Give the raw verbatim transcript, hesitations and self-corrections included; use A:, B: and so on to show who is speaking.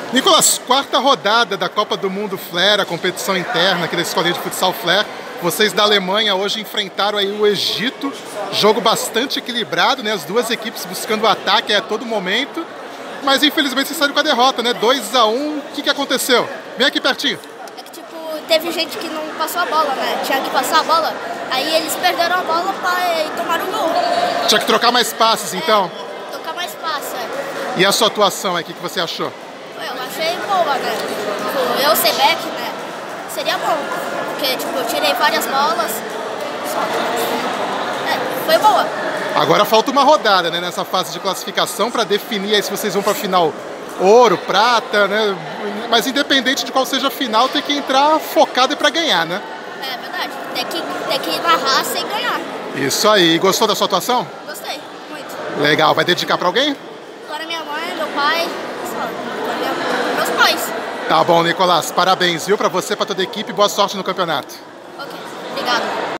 A: Nicolas, quarta rodada da Copa do Mundo Flair, a competição interna aqui da Escolinha de Futsal Flair. Vocês da Alemanha hoje enfrentaram aí o Egito, jogo bastante equilibrado, né? As duas equipes buscando o ataque a todo momento, mas infelizmente vocês saíram com a derrota, né? dois a um, o que que aconteceu? Vem aqui pertinho.
B: É que tipo, teve gente que não passou a bola, né? Tinha que passar a bola, aí eles perderam a bola pra, e tomaram o gol.
A: Tinha que trocar mais passes, então?
B: É, trocar mais passes, é.
A: E a sua atuação aí, o que que você achou?
B: Eu achei boa, né? Tipo, eu ser back, né? Seria bom. Porque, tipo, eu tirei várias bolas. Só. É, foi boa.
A: Agora falta uma rodada, né? Nessa fase de classificação para definir aí se vocês vão para a final ouro, prata, né? Mas independente de qual seja a final, tem que entrar focado e para ganhar, né?
B: É verdade. Tem que, tem que ir na raça e ganhar.
A: Isso aí. Gostou da sua atuação?
B: Gostei, muito.
A: Legal. Vai dedicar para alguém?
B: Agora minha mãe, meu pai, só. Minha, meus pais.
A: Tá bom, Nicolas. Parabéns, viu? Para você, para toda a equipe. Boa sorte no campeonato.
B: Ok, obrigado.